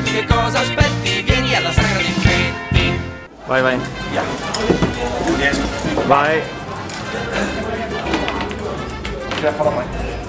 Che cosa aspetti? Vieni alla sagra dei fumetti. Vai, vai. Via. Riesco. Vai. Ce la farò mai.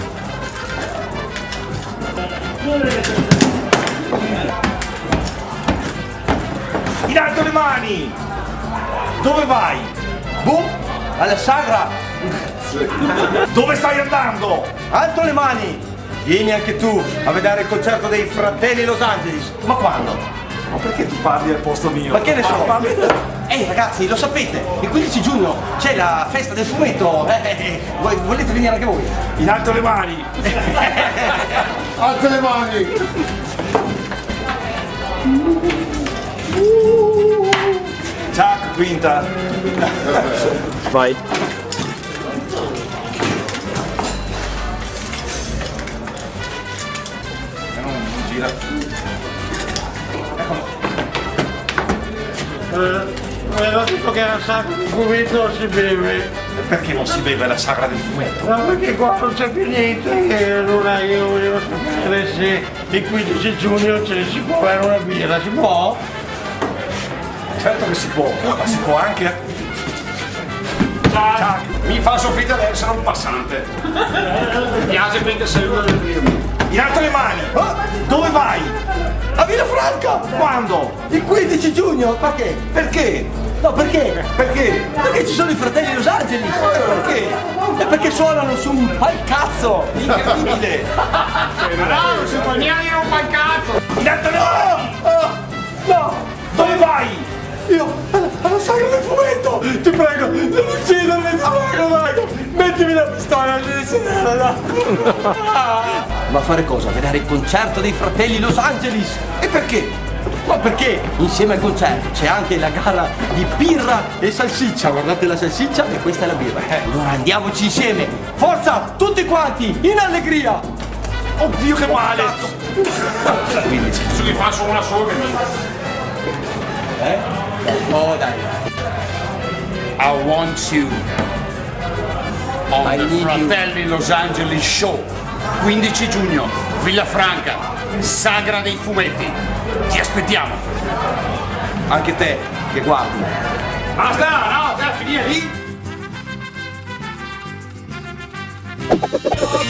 In alto le mani! Dove vai? Boh, alla sagra! Dove stai andando? Alto le mani! Vieni anche tu a vedere il concerto dei Fratelli Los Angeles. Ma quando? Ma perché ti parli al posto mio? Ma che ne so? Ehi ragazzi, lo sapete, il 15 giugno c'è la festa del fumetto. Volete venire anche voi? In alto le mani! Alza le mani! Ciao, quinta! Vai. Non gira. Avevo detto che la sagra del fumetto non si beve. Perché non si beve la sagra del fumetto? No, perché qua non c'è più niente e allora io volevo sapere se il 15 giugno si può avere una birra, si può? Certo che si può, ma si può anche... Ciao. Mi fa soffrire ad essere un passante. Mi piace perché sei uno del mio. In alto le mani! Dove vai? A Villafranca! Quando? Il 15 giugno! Ma che? Perché? No, perché? Perché? Perché ci sono i Fratelli Los Angeles! Perché? E perché suonano su un palcazzo! Incredibile! No, non si può neanche dire un palcazzo. In alto le mani! No! Dove vai? Io alla sagra del fumetto! Ti prego, non uccidermi, ti prego, dai! Mettimi la pistola nel sedere, ma fare cosa? Vedere il concerto dei Fratelli Los Angeles! E perché? Ma perché insieme al concerto c'è anche la gara di birra e salsiccia. Guardate la salsiccia e questa è la birra. Allora andiamoci insieme. Forza, tutti quanti, in allegria. Oddio che male! 15. Su che fa solo una sola. Oh dai. I want you on I the need you. Fratelli Los Angeles Show. 15 giugno, Villafranca, sagra dei fumetti. Ti aspettiamo. Anche te che guardi. Basta, no, finire lì.